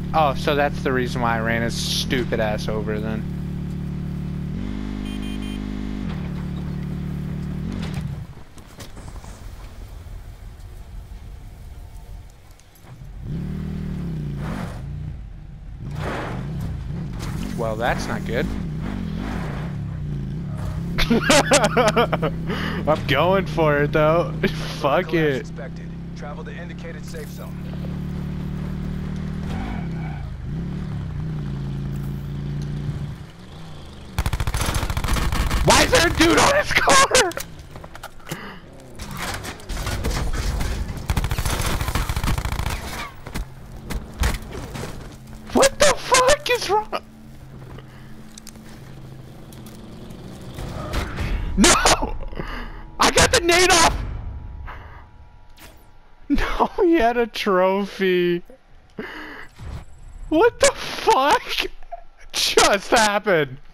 Oh, so that's the reason why I ran his stupid ass over then. Well, that's not good. I'm going for it though. Fuck it. Expected. Travel to indicated safe zone. Why is there a dude on his car? What the fuck is wrong? No! I got the nade off! No, he had a trophy. What the fuck just happened?